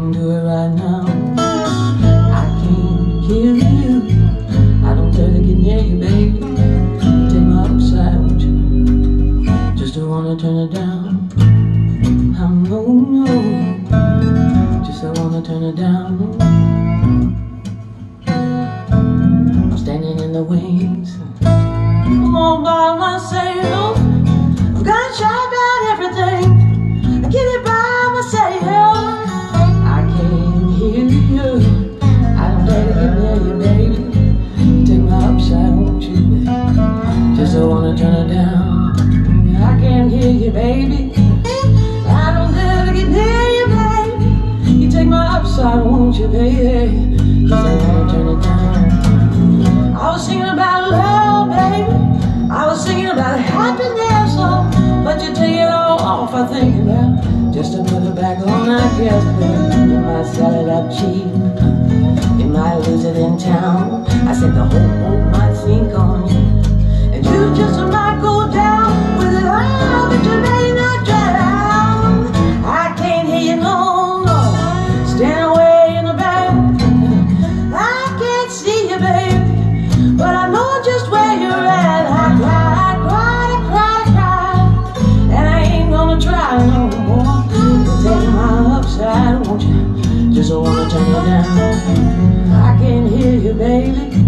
don't do it right now. I can't kill you. I don't dare to get near you, baby. Take my upside, won't you? Just don't wanna turn it down. I know, just I wanna turn it down. I'm standing in the wings, I'm all by myself. I've got shy about everything, I get it by myself. I can't hear you, I don't dare to get near you, baby. Take my upside, won't you, baby? Just I wanna turn it down. I can't hear you, baby. I don't dare to get near you, baby. You take my upside, won't you, baby? Just I wanna turn it down. I was singing about love, baby. I was singing about happiness, oh, but you take it all off, I think about just to put it back on, I guess, baby. You might sell it up cheap, you might lose it in town. I said the whole boat might sink on you, and you just might go down with it all, but you may not drown. I can't hear you no more, stand away in the back. I can't see you, baby, but I know just where you're at. I cry, and I ain't gonna try no more. Take my upside, won't you? Just wanna turn you down. I can't hear you, baby.